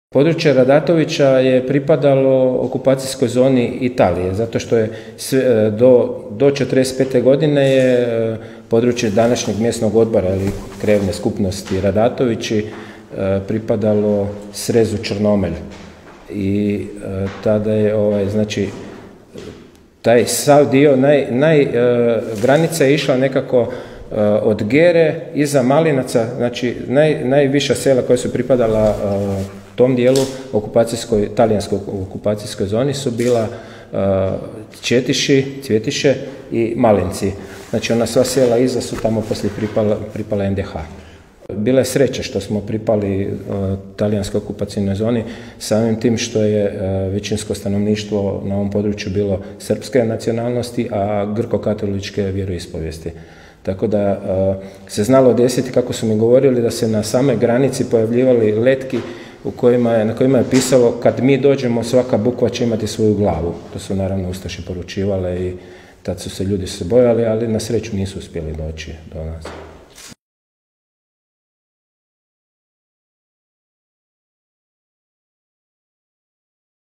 Područje Radatovića je pripadalo okupacijskoj zoni Italije, zato što je do 1945. godine je područje današnjeg mjesnog odbora ili krajevne skupnosti Radatovići pripadalo srezu Črnomelj. I tada je znači taj sav dio, granica je išla nekako od Gere iza Malinaca, znači najviša sela koja su pripadala tom dijelu talijanskoj okupacijskoj zoni su bila Cvjetiše i Malinci. Znači ona sva sela iza su tamo poslije pripala NDH. Bila je sreća što smo pripali talijanskoj okupacijnoj zoni, samim tim što je većinsko stanovništvo na ovom području bilo srpske nacionalnosti, a grko-katoličke vjeroispovijesti. Tako da se znalo desiti, kako su mi govorili, da se na samoj granici pojavljivali letki na kojima je pisalo: kad mi dođemo, svaka bukva će imati svoju glavu. To su naravno ustaše poručivale i tad su se ljudi bojali, ali na sreću nisu uspjeli doći do nas.